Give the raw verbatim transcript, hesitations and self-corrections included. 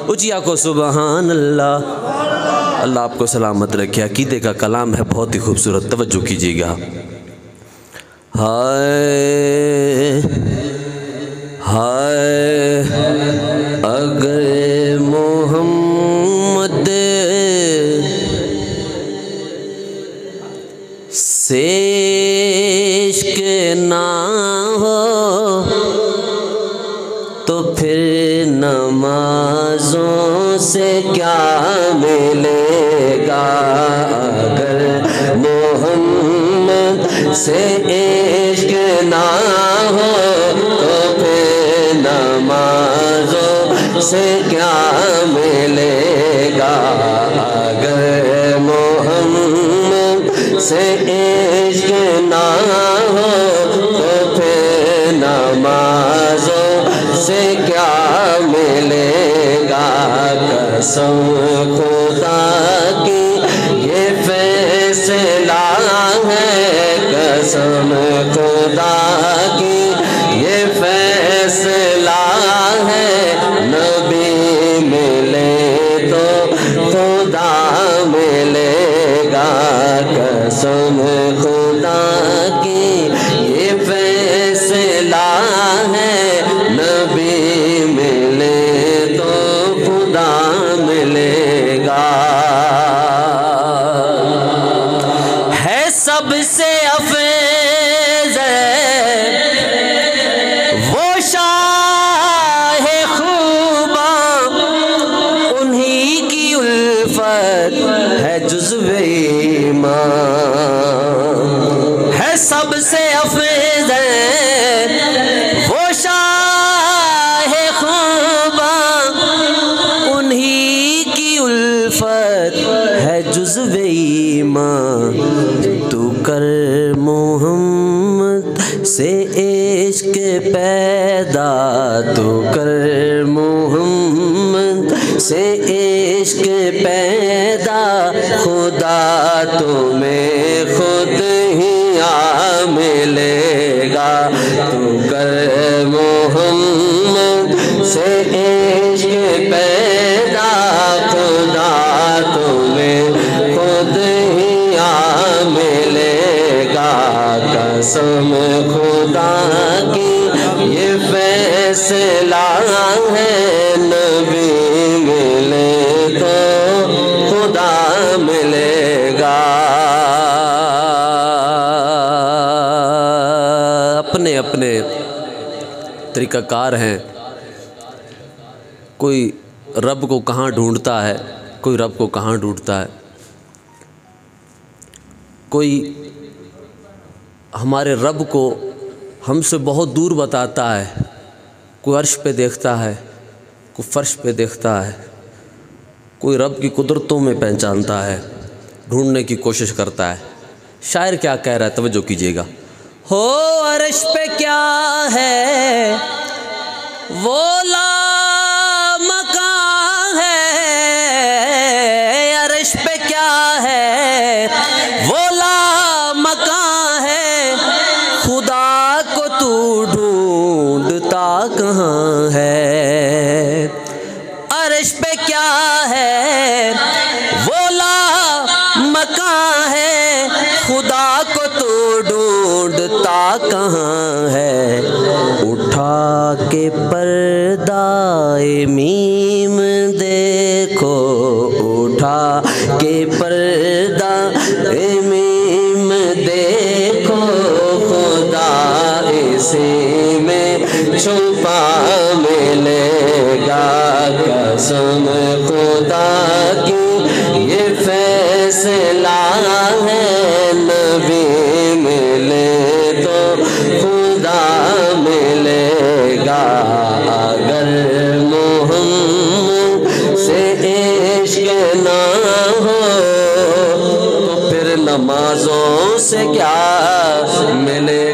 اچیا کو سبحان اللہ۔ اللہ آپ کو سلامت رکھے۔ عقیدے کا کلام ہے، بہت ہی خوبصورت، توجہ کیجیے گا۔ ہائے ہائے اگر محمد سے عشق نہ ہو تو پھر نمازوں سے کیا ملے گا۔ اگر محمد سے عشق نہ ہو تو پھر نمازوں سے کیا ملے گا۔ اگر محمد سے عشق نہ ہو تو پھر نمازوں سے کیا ملے گا۔ قسم خدا کی یہ فیصلہ ہے، قسم خدا کی یہ فیصلہ ہے، نبی ملے تو خدا ملے گا۔ قسم خدا کی یہ فیصلہ ہے، نبی ملے تو خدا ملے گا۔ ہے سب سے افضل وہ شاہ خوباں، انہی کی الفت ہے جزو ایمان۔ ہے سب سے افضل وہ شاہ خوباں، انہی کی الفت ہے جزو ایمان۔ تو کر محمد سے عشق پیدا، تو کر محمد سے عشق پیدا، خدا تمہیں خود ہی آ ملے گا۔ تو کر محمد سے عشق پیدا، خدا تمہیں خود ہی آ ملے گا۔ قسم خدا کی یہ فیصلہ ہے، نبی ملے تو خدا ملے گا۔ اپنے اپنے طریقہ کار ہیں، کوئی رب کو کہاں ڈھونڈتا ہے، کوئی رب کو کہاں ڈھونڈتا ہے، کوئی ہمارے رب کو ہم سے بہت دور بتاتا ہے، کوئی عرش پہ دیکھتا ہے، کوئی فرش پہ دیکھتا ہے، کوئی رب کی قدرتوں میں پہچانتا ہے، ڈھونڈنے کی کوشش کرتا ہے۔ شاعر کیا کہہ رہا ہے، توجہ کیجیے گا۔ ہو عرش پہ کیا ہے وہ لامکاں ہے، عرش پہ کیا ہے وہ لامکاں ہے، خدا کو تو ڈھونڈتا کہاں ہے۔ عرش پہ کیا ہے وہ لامکاں ہے، خدا کو تو ڈھونڈتا کہاں ہے۔ اٹھا کے پردہ میم دیکھو، اٹھا کے پردہ میم دیکھو، خدا اسی میں چھپا ملے گا۔ قسم خدا کی یہ فیصلہ ہے، نبی ملے تو خدا ملے گا۔ اگر محمد سے عشق نہ ہو تو پھر نمازوں سے کیا ملے